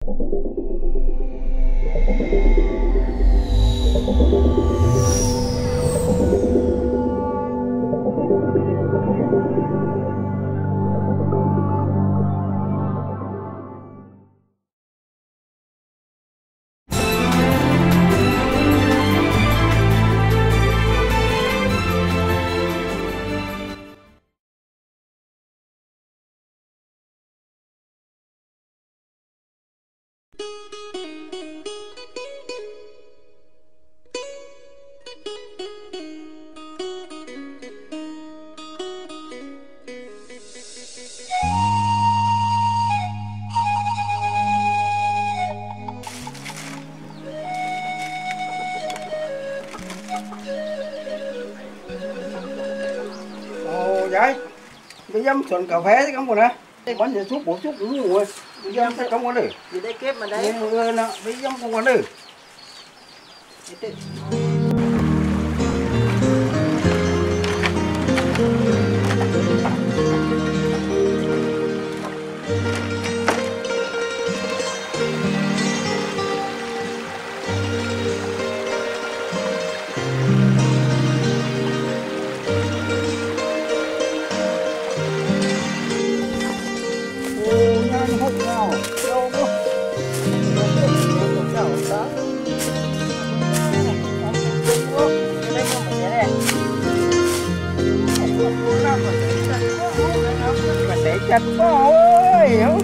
Ồ vậy bây giờ chuẩn cà phê thì không còn á bánh giờ xúc bổ xúc cũng ngủ rồi bây giờ sẽ không có được gì đây kép mà đây bây giờ không có được chặt quá ơi hiểu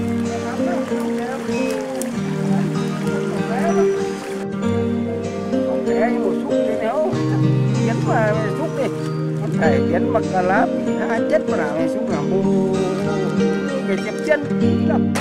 còn thế một xúc đi nếu biến mà xúc đi phải biến mặt cà lá hai chết mà nào xúc là mù cái chẹp chân lắm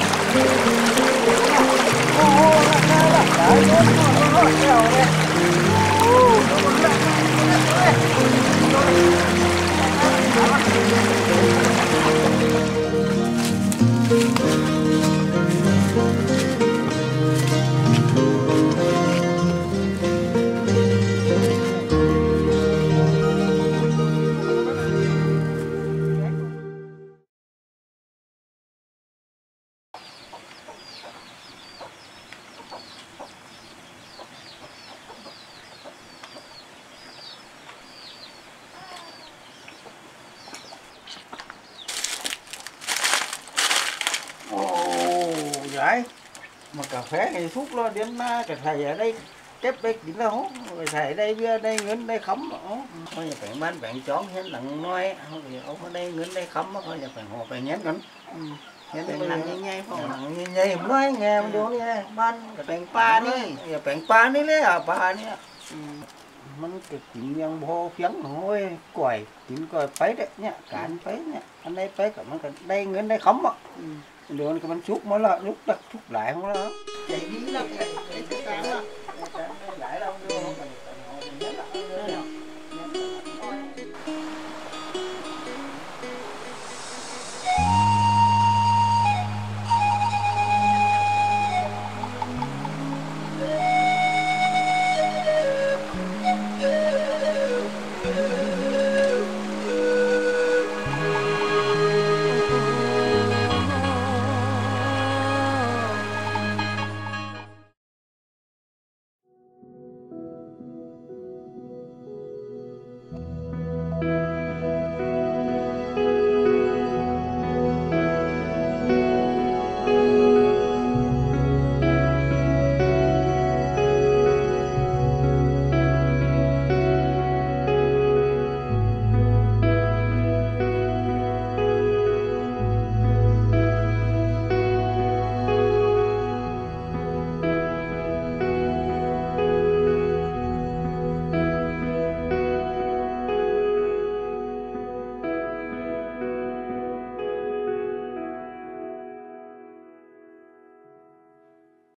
vậy mà cà phê này thuốc lo đến cái thầy ở đây chép bếp chỉ là hốt rồi thầy ở đây bia đây ngấn đây khấm thôi nhà bạn bán bạn chón hết lặng nói không thì ông ở đây ngấn đây khấm thôi nhà bạn hồ bạn nhén ngấn nhén lặng như nhây phong lặng như nhây nói nghe mình đúng nghe ban cái bạn pa đi nhà bạn pa đi đấy à pa đi mình cái chuyện nhân bô phiến thôi quẩy chuyện coi phải đấy nhá cản phải nhá anh đây phải cả mình cái đây ngấn đây khấm á đường cái bánh xúc mới là lúc đặt xúc lại không đó chạy đi là